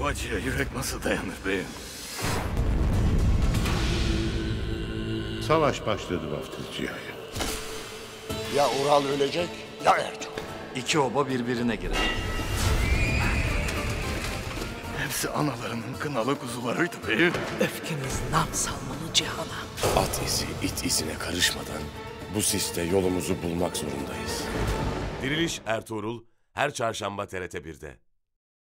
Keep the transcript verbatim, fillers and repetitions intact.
acıya yürek nasıl dayanır beyim? Savaş başladı vaftiz Ciha'ya. Ya Ural ölecek ya Ertuğrul. İki oba birbirine girer. Hepsi analarının kınalı kuzularıydı beyim. Öfkemiz nam salmalı cihana. At izi it izine karışmadan bu siste yolumuzu bulmak zorundayız. Diriliş Ertuğrul her çarşamba T R T bir'de.